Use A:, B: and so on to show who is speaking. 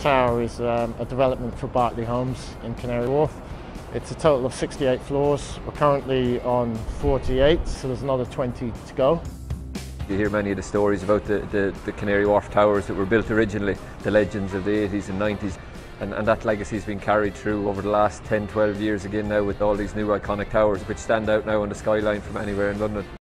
A: tower is a development for Berkeley Homes in Canary Wharf. It's a total of 68 floors. We're currently on 48, so there's another 20 to go.
B: You hear many of the stories about the Canary Wharf towers that were built originally, the legends of the 80s and 90s, and that legacy has been carried through over the last 10-12 years again now with all these new iconic towers which stand out now on the skyline from anywhere in London.